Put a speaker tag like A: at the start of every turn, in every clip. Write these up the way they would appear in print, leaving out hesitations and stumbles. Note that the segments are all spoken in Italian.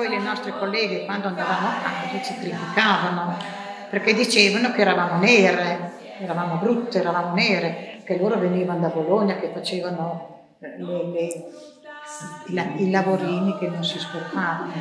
A: poi le nostre colleghe quando andavamo a casa ci criticavano perché dicevano che eravamo nere, eravamo brutte, eravamo nere, che loro venivano da Bologna, che facevano i lavorini che non si sporcavano.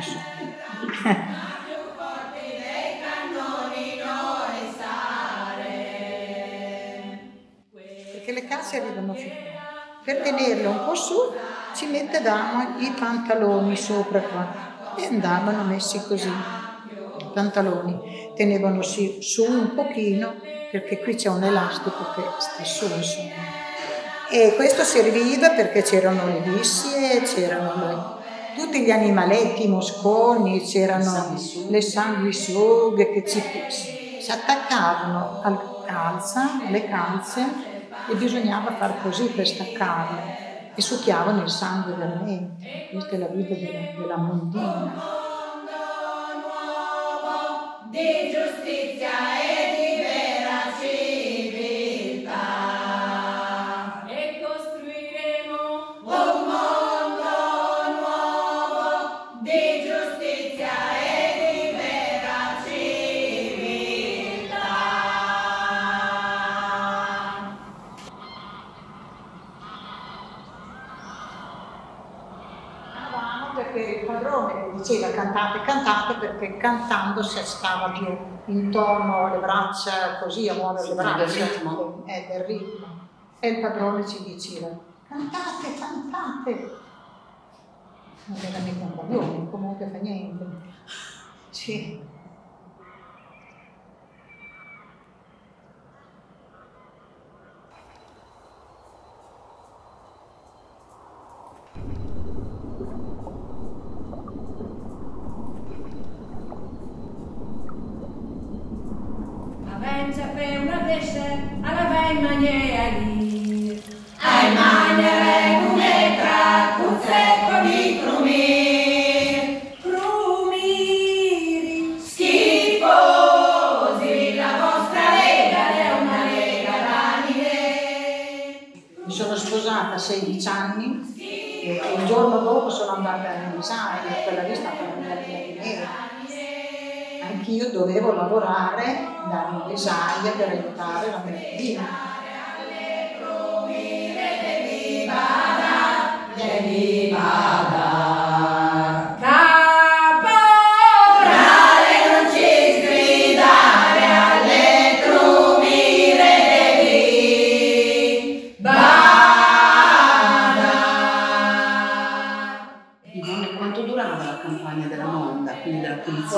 A: Perché le calze arrivano fino. Per tenerle un po' su ci mettevamo i pantaloni sopra qua e andavano messi così. I pantaloni tenevano su un pochino perché qui c'è un elastico che sta su insomma. E questo serviva perché c'erano le vissie, c'erano tutti gli animaletti, i mosconi, c'erano le sanguisughe che si attaccavano alle calze e bisognava far così per staccarle e succhiavano il sangue veramente. Questa è la vita della mondina. Di giustizia e di vera civiltà e costruiremo un mondo nuovo di giustizia e di vera civiltà. Perché il padrone diceva cantate, cantate, perché cantando si stava più in tono, le braccia così, a muovere le braccia del ritmo. E il padrone ci diceva cantate, cantate. Non era mica un baglione, comunque fa niente. Sì.
B: Per una desce alla vai manieri ai maniere come tra con i crumiri schifosi, la vostra lega è una lega d'anime.
A: Mi sono sposata a 16 anni e il giorno dopo sono andata in design, quella lì sta per una di nera. Anch'io dovevo lavorare da designer per aiutare la mia bambina.
B: Caporale, non ci sgridare alle crumire devi bada.
C: Ivone, quanto durava la campagna della Monda, quindi della pulizia?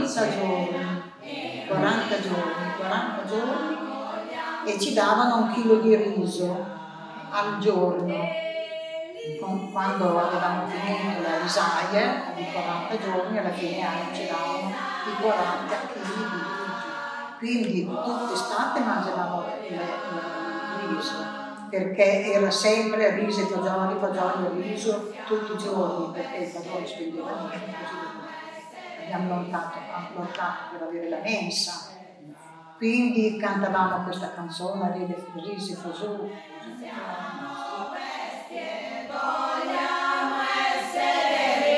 A: 40 giorni e ci davano 1 chilo di riso al giorno. Quando avevamo finito la risaia di 40 giorni, alla fine anno ci davano i 40 kg di riso. Quindi tutta estate mangiavamo il riso, perché era sempre riso e fagioli, riso tutti i giorni, perché il padrone spendeva niente, così abbiamo lottato per avere la mensa. Quindi cantavamo questa canzone, ride così, si fa giù.
B: Vogliamo essere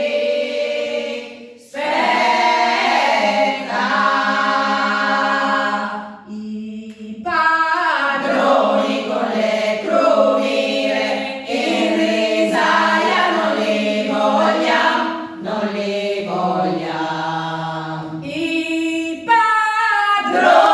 B: rispetta i padroni con le crumire in risaia non li vogliamo, I padroni